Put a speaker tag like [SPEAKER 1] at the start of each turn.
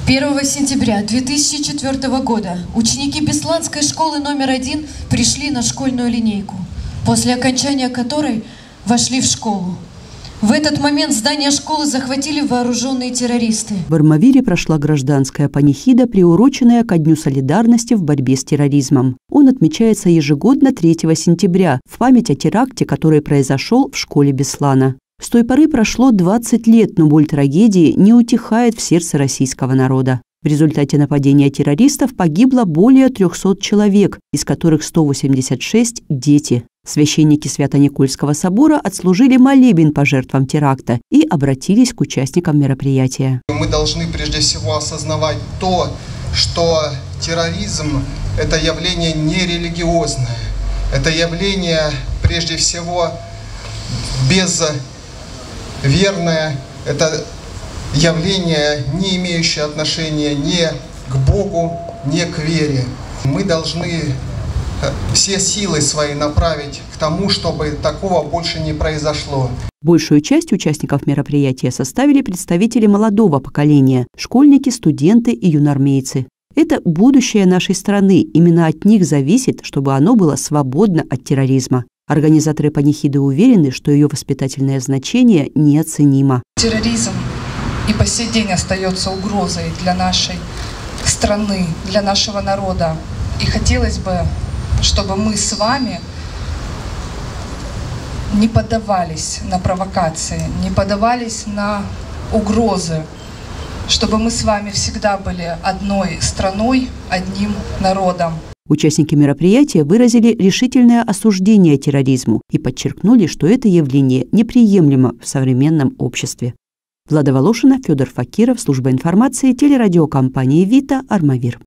[SPEAKER 1] 1 сентября 2004 года ученики Бесланской школы номер 1 пришли на школьную линейку, после окончания которой вошли в школу. В этот момент здание школы захватили вооруженные террористы.
[SPEAKER 2] В Армавире прошла гражданская панихида, приуроченная ко Дню солидарности в борьбе с терроризмом. Он отмечается ежегодно 3 сентября в память о теракте, который произошел в школе Беслана. С той поры прошло 20 лет, но боль трагедии не утихает в сердце российского народа. В результате нападения террористов погибло более 300 человек, из которых 186 – дети. Священники Свято-Никольского собора отслужили молебен по жертвам теракта и обратились к участникам мероприятия.
[SPEAKER 3] Мы должны прежде всего осознавать то, что терроризм – это явление нерелигиозное, это явление прежде всего безверное, это явление, не имеющее отношения ни к Богу, ни к вере. Мы должны все силы свои направить к тому, чтобы такого больше не произошло.
[SPEAKER 2] Большую часть участников мероприятия составили представители молодого поколения – школьники, студенты и юнормейцы. Это будущее нашей страны. Именно от них зависит, чтобы оно было свободно от терроризма. Организаторы панихиды уверены, что ее воспитательное значение неоценимо.
[SPEAKER 4] Терроризм и по сей день остается угрозой для нашей страны, для нашего народа. И хотелось бы, чтобы мы с вами не поддавались на провокации, не поддавались на угрозы, чтобы мы с вами всегда были одной страной, одним народом.
[SPEAKER 2] Участники мероприятия выразили решительное осуждение терроризму и подчеркнули, что это явление неприемлемо в современном обществе. Влада Волошина, Федор Факиров, служба информации, телерадиокомпания «Вита», Армавир.